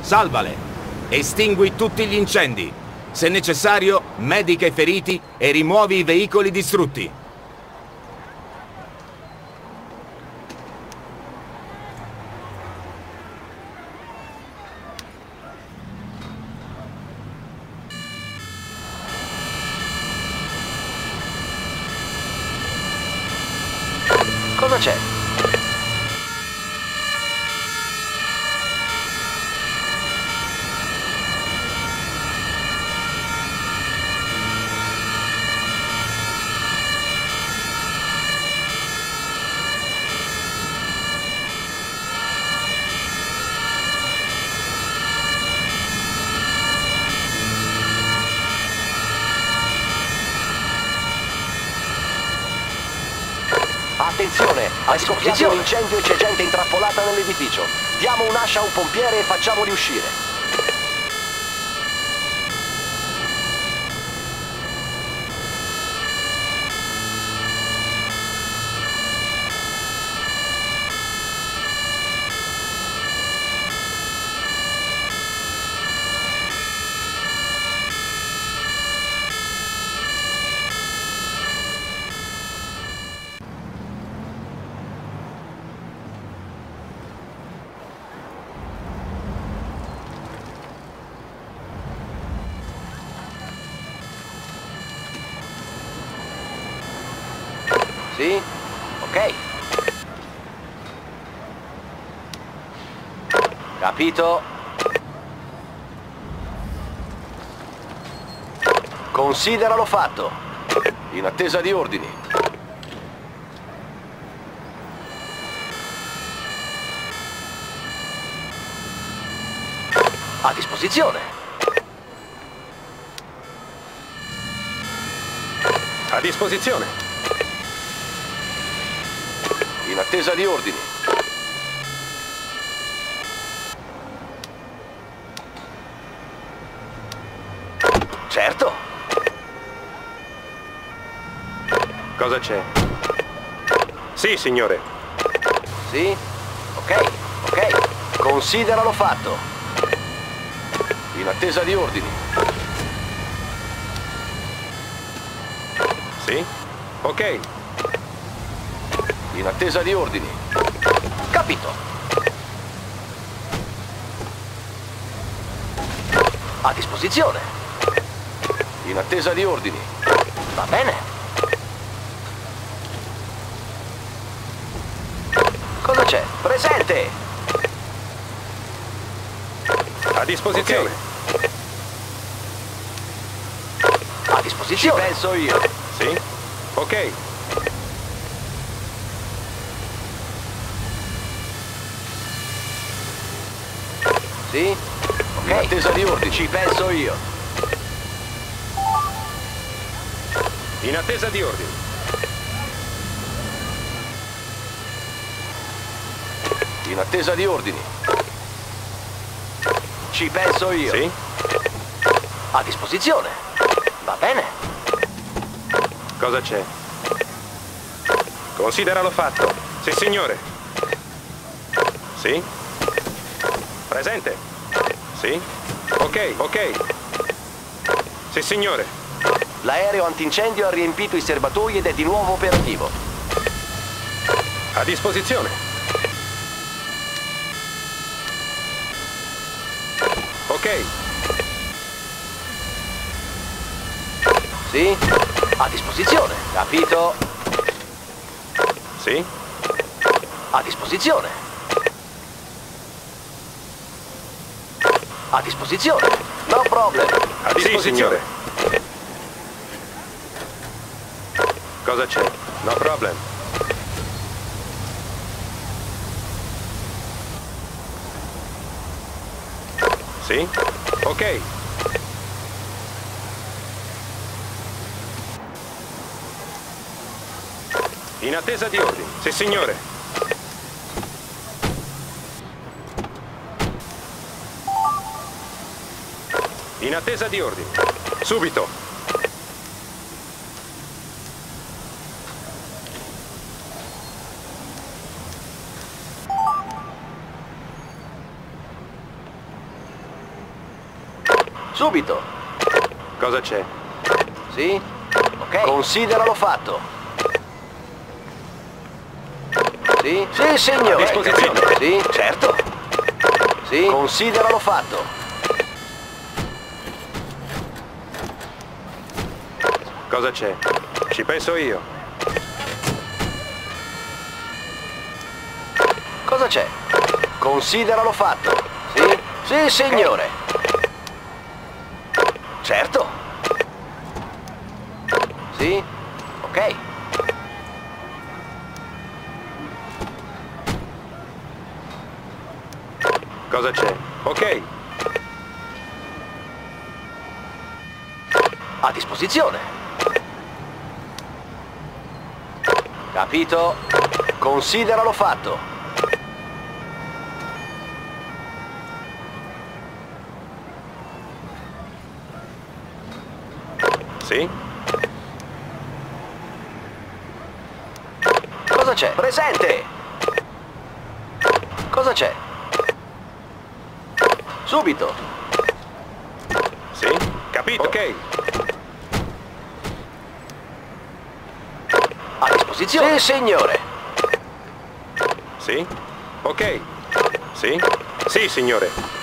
salvale. Estingui tutti gli incendi. Se necessario, medica i feriti e rimuovi i veicoli distrutti. Cosa c'è? Attenzione, è scoppiato un incendio e c'è gente intrappolata nell'edificio. Diamo un'ascia a un pompiere e facciamoli uscire. Sì? Ok. Capito? Consideralo fatto. In attesa di ordini. A disposizione. A disposizione. In attesa di ordini. Certo. Cosa c'è? Sì, signore. Sì? Ok, ok. Consideralo fatto. In attesa di ordini. Sì? Ok. In attesa di ordini. Capito. A disposizione. In attesa di ordini. Va bene. Cosa c'è? Presente! A disposizione. A disposizione. Ci penso io. Sì? Ok. Sì? Ok. In attesa di ordini. Ci penso io. In attesa di ordini. In attesa di ordini. Ci penso io. Sì? A disposizione. Va bene. Cosa c'è? Consideralo fatto. Sì, signore. Sì? Presente? Sì? Ok, ok. Sì, signore. L'aereo antincendio ha riempito i serbatoi ed è di nuovo operativo. A disposizione. Ok. Sì? A disposizione. Capito? Sì? A disposizione. A disposizione. No problem. A disposizione. Cosa c'è? No problem. Sì? Ok. In attesa di ordini. Sì, signore. In attesa di ordini. Subito. Subito. Cosa c'è? Sì? Ok. Consideralo fatto. Sì? Sì, signore. A disposizione. Sì, certo. Sì? Consideralo fatto. Cosa c'è? Ci penso io. Cosa c'è? Consideralo fatto. Sì? Sì, signore. Certo. Sì? Ok. Cosa c'è? Ok. A disposizione. Capito? Consideralo fatto. Sì? Cosa c'è? Presente! Cosa c'è? Subito! Sì? Capito? Ok. A disposizione! Sì, signore! Sì? Ok. Sì? Sì, signore.